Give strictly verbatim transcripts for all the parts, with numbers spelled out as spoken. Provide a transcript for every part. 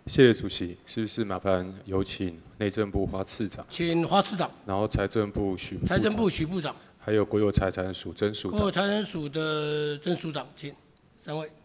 谢谢主席，是不是麻烦有请内政部花次长， 请花次长， 然后财政部许部财政部许部长， 还有国有财产署曾署长。 国有财产署的曾署长，请三位。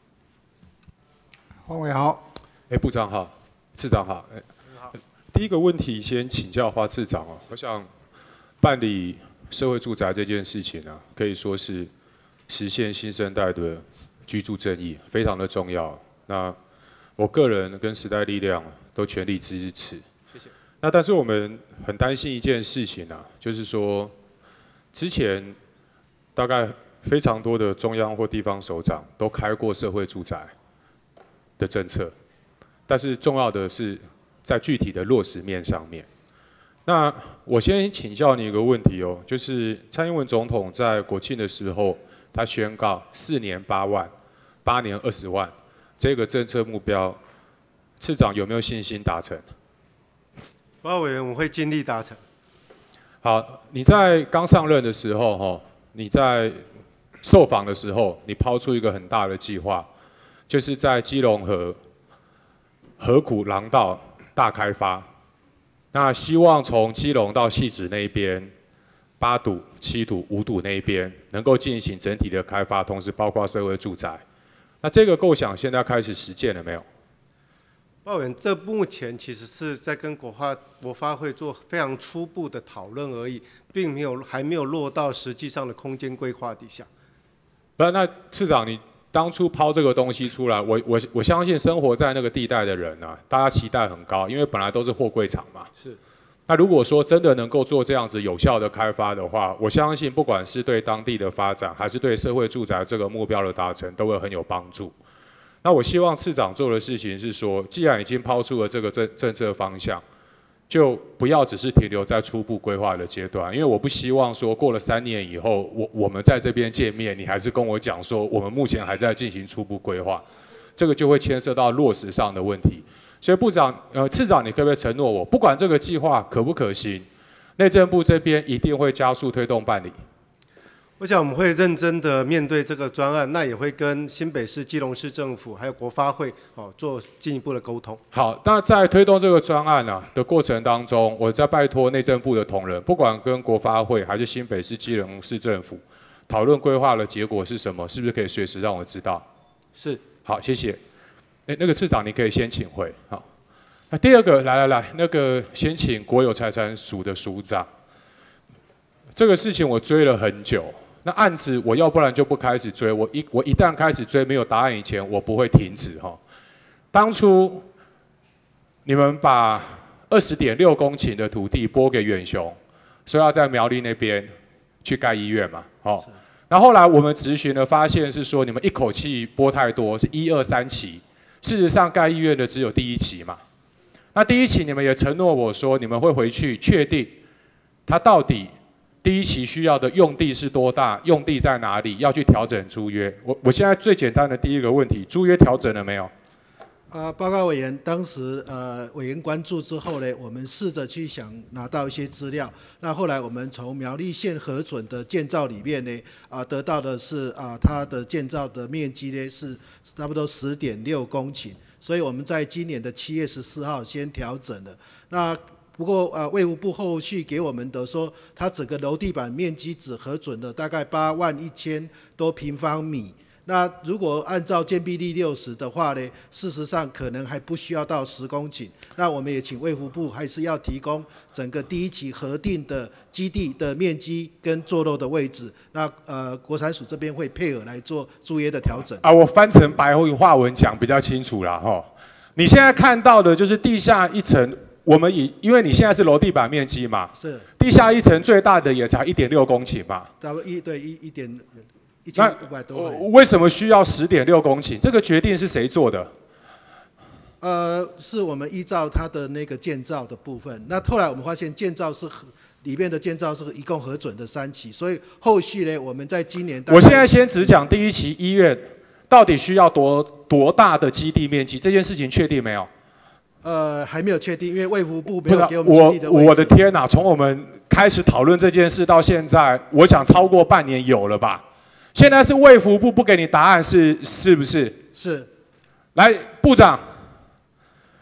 黄伟豪， 哎，部长好，次长好。哎，第一个问题先请教花次长哦，我想办理社会住宅这件事情啊，可以说是实现新生代的居住正义，非常的重要。那我个人跟时代力量都全力支持。 谢谢。 那但是我们很担心一件事情啊，就是说，之前大概非常多的中央或地方首长都开过社会住宅的政策，但是重要的是在具体的落实面上面。那我先请教你一个问题哦，就是蔡英文总统在国庆的时候，他宣告四年八万，八年二十万。这个政策目标，次长有没有信心达成？ 报告委员，我会尽力达成。 好，你在刚上任的时候，哈，你在受访的时候，你抛出一个很大的计划，就是在基隆河河谷廊道大开发。那希望从基隆到汐止那一边，八堵、七堵、五堵那一边，能够进行整体的开发，同时包括社会住宅。那这个构想现在开始实践了没有？ 报告委员，这目前其实是在跟国发国发会做非常初步的讨论而已，并没有还没有落到实际上的空间规划底下。 那那次长，你当初抛这个东西出来，我我我相信生活在那个地带的人啊，大家期待很高，因为本来都是货柜场嘛。 是。 那如果说真的能够做这样子有效的开发的话，我相信不管是对当地的发展，还是对社会住宅这个目标的达成，都会很有帮助。那我希望次长做的事情是说，既然已经抛出了这个政政策方向，就不要只是停留在初步规划的阶段，因为我不希望说过了三年以后，我我们在这边见面，你还是跟我讲说我们目前还在进行初步规划，这个就会牵涉到落实上的问题。所以部长，呃，次长，你可不可以承诺我，不管这个计划可不可行，内政部这边一定会加速推动办理？ 我想我们会认真的面对这个专案，那也会跟新北市、基隆市政府还有国发会哦做进一步的沟通。 好，那在推动这个专案啊的过程当中，我在拜托内政部的同仁，不管跟国发会还是新北市、基隆市政府讨论规划的结果是什么，是不是可以随时让我知道？ 是。 好，谢谢。哎，那个次长，你可以先请回。好，那第二个，来来来，那个先请国有财产署的署长。这个事情我追了很久，那案子我要不然就不开始追，我一我一旦开始追，没有答案以前，我不会停止哈。当初你们把二十点六公顷的土地拨给远雄，说要在苗栗那边去盖医院嘛，哦。那后来我们质询了，发现是说你们一口气拨太多，是一二三期。事实上，盖医院的只有第一期嘛。那第一期你们也承诺我说，你们会回去确定，它到底第一期需要的用地是多大，用地在哪里，要去调整租约。我我现在最简单的第一个问题，租约调整了没有？ 呃，报告委员，当时呃委员关注之后呢，我们试着去想拿到一些资料。那后来我们从苗栗县核准的建造里面呢，啊、呃、得到的是啊、呃、它的建造的面积呢是差不多十点六公顷，所以我们在今年的七月十四号先调整了。那不过呃卫福部后续给我们的说，它整个楼地板面积只核准了大概八万一千多平方米。那如果按照建蔽率六十的话呢，事实上可能还不需要到十公顷。那我们也请卫福部还是要提供整个第一期核定的基地的面积跟坐落的位置。那呃，国产署这边会配合来做租约的调整。 啊，我翻成白话文讲比较清楚啦哈。你现在看到的就是地下一层，我们以因为你现在是楼地板面积嘛， 是地下一层最大的也才一点六公顷嘛， 差不多一对一一点。一千五百多万。 为什么需要十点六公顷？这个决定是谁做的？ 呃，是我们依照它的那个建造的部分。那后来我们发现建造是里面的建造是一共核准的三期，所以后续呢，我们在今年。 我现在先只讲第一期医院到底需要多多大的基地面积，这件事情确定没有？ 呃，还没有确定，因为卫福部没有给我们基地的位置。我我的天哪！从我们开始讨论这件事到现在，我想超过半年有了吧？现在是卫福部不给你答案是，是不是？ 是。 来，部长，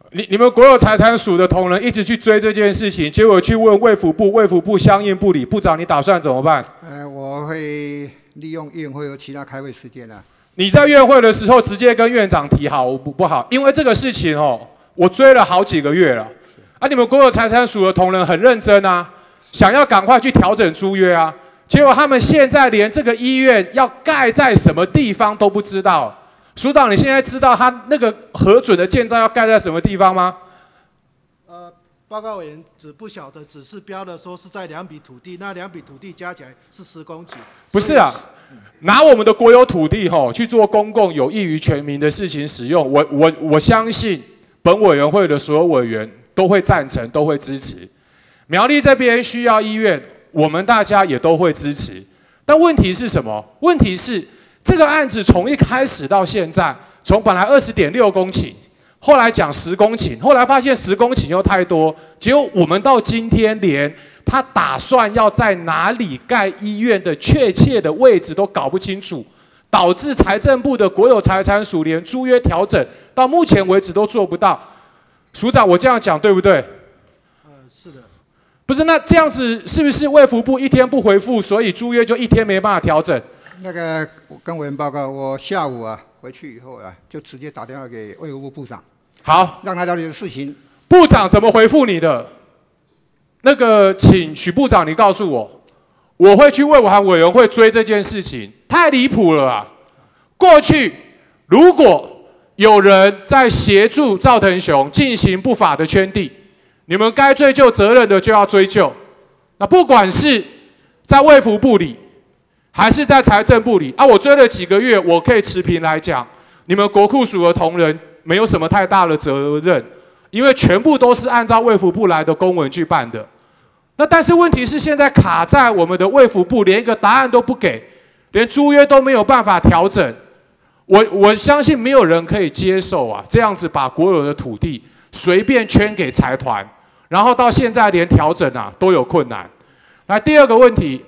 你你们国有财产署的同仁一直去追这件事情，结果去问卫福部，卫福部相应不理。部长，你打算怎么办？ 呃，我会利用院会和其他开会时间啊。 你在院会的时候直接跟院长提好不不好？因为这个事情哦，我追了好几个月了。啊，你们国有财产署的同仁很认真啊，想要赶快去调整租约啊，结果他们现在连这个医院要盖在什么地方都不知道。署长，你现在知道他那个核准的建造要盖在什么地方吗？ 呃，报告委员只不晓得，只是标的说是在两笔土地，那两笔土地加起来是十公顷。 不是啊，拿我们的国有土地吼去做公共有益于全民的事情使用，我我我相信本委员会的所有委员都会赞成，都会支持。苗栗这边需要医院，我们大家也都会支持。但问题是什么？问题是。这个案子从一开始到现在，从本来二十点六公顷，后来讲十公顷，后来发现十公顷又太多，结果我们到今天连他打算要在哪里盖医院的确切的位置都搞不清楚，导致财政部的国有财产署连租约调整到目前为止都做不到。署长，我这样讲对不对？ 呃，是的。 不是，那这样子是不是卫福部一天不回复，所以租约就一天没办法调整？ 那个，我跟委员报告，我下午啊回去以后啊，就直接打电话给卫福部部长， 好， 让他了解事情。 部长怎么回复你的？那个，请许部长你告诉我，我会去卫环委员会追这件事情，太离谱了啊！过去如果有人在协助赵腾雄进行不法的圈地，你们该追究责任的就要追究。那不管是在卫福部里。还是在财政部里啊，我追了几个月，我可以持平来讲，你们国库署的同仁没有什么太大的责任，因为全部都是按照卫福部来的公文去办的。那但是问题是，现在卡在我们的卫福部，连一个答案都不给，连租约都没有办法调整。我我相信没有人可以接受啊，这样子把国有的土地随便圈给财团，然后到现在连调整啊都有困难。来，第二个问题。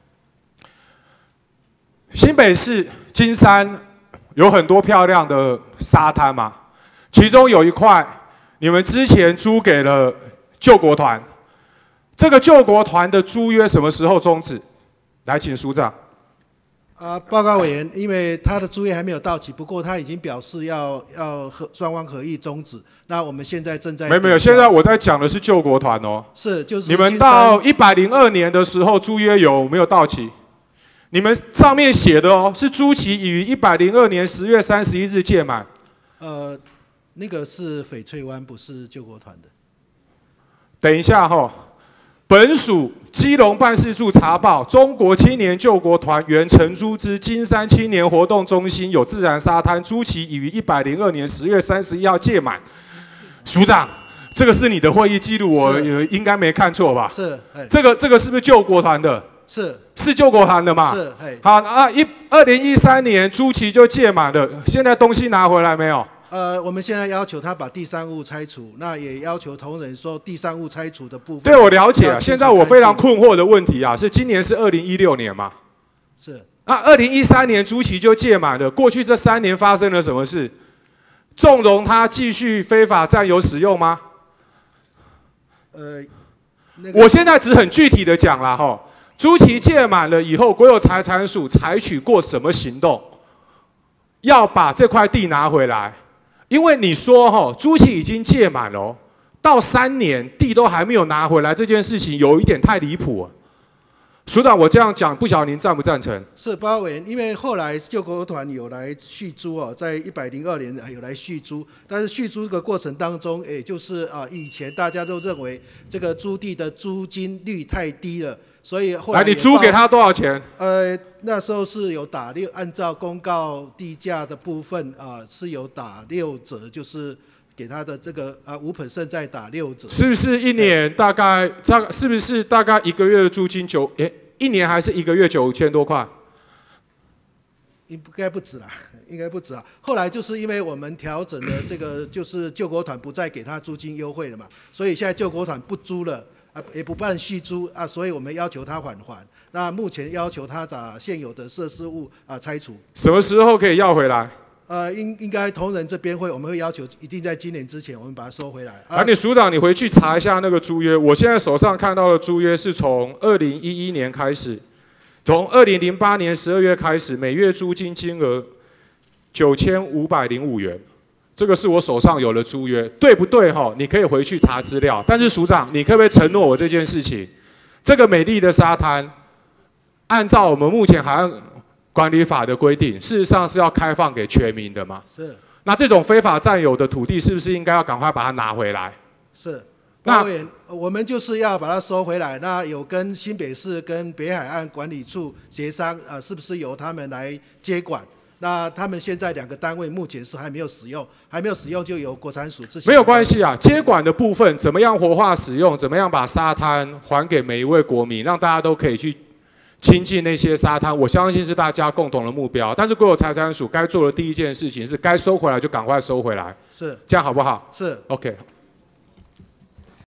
新北市金山有很多漂亮的沙滩嘛，其中有一块你们之前租给了救国团，这个救国团的租约什么时候终止？来，请署长。 啊，报告委员，因为他的租约还没有到期，不过他已经表示要要和双方合意终止。那我们现在正在没没有，现在我在讲的是救国团哦。 是，就是你们到一百零二年的时候，租约有没有到期？你们上面写的哦，是租期已于一百零二年十月三十一日届满。 呃，那个是翡翠湾，不是救国团的。 等一下哈、哦，本署基隆办事处查报，中国青年救国团原承租之金山青年活动中心有自然沙滩，租期已于一百零二年十月三十一号届满。署长，这个是你的会议记录，我应该没看错吧？ 是， 这个这个是不是救国团的？ 是是救国团的嘛？ 是， 好啊，一二零一三年租期就届满了，现在东西拿回来没有？ 呃，我们现在要求他把第三物拆除，那也要求同仁说第三物拆除的部分。 对，我了解。现在我非常困惑的问题啊，是今年是二零一六年嘛？ 是。 那二零一三年租期就届满了，过去这三年发生了什么事？纵容他继续非法占有使用吗？ 呃，那个、 我现在只很具体的讲啦哈。租期届满了以后，国有财产署采取过什么行动，要把这块地拿回来？因为你说哈，租期已经届满了，到三年地都还没有拿回来，这件事情有一点太离谱了。署长，我这样讲，不晓得您赞不赞成？ 是，报告委员，因为后来救国团有来续租哦，在一百零二年有来续租，但是续租这个过程当中，也就是啊，以前大家都认为这个租地的租金率太低了。所以后来， 来，你租给他多少钱？ 呃，那时候是有打六，按照公告地价的部分啊、呃，是有打六折，就是给他的这个啊五 percent 再打六折。 是不是一年大概？大是不是大概一个月的租金九？诶，一年还是一个月九千多块？ 应该不止啦，应该不止啊。后来就是因为我们调整了这个，就是救国团不再给他租金优惠了嘛，所以现在救国团不租了。啊，也不办续租啊，所以我们要求他返还。那目前要求他把现有的设施物啊拆除。 什么时候可以要回来？ 呃，应应该同仁这边会，我们会要求一定在今年之前，我们把它收回来。 啊，你署长，你回去查一下那个租约。我现在手上看到的租约是从二零一一年开始，从二零零八年十二月开始，每月租金金额九千五百零五元，这个是我手上有的租约，对不对？哈，你可以回去查资料。但是署长，你可不可以承诺我这件事情？这个美丽的沙滩，按照我们目前海岸管理法的规定，事实上是要开放给全民的嘛？ 是。 那这种非法占有的土地，是不是应该要赶快把它拿回来？ 是。 那那我们就是要把它收回来。那有跟新北市跟北海岸管理处协商，呃，是不是由他们来接管？那他们现在两个单位目前是还没有使用，还没有使用就由国产署自行。 没有关系啊，接管的部分怎么样活化使用，怎么样把沙滩还给每一位国民，让大家都可以去亲近那些沙滩，我相信是大家共同的目标。但是国有财产署该做的第一件事情是，该收回来就赶快收回来， 是， 这样好不好？ 是 ，OK。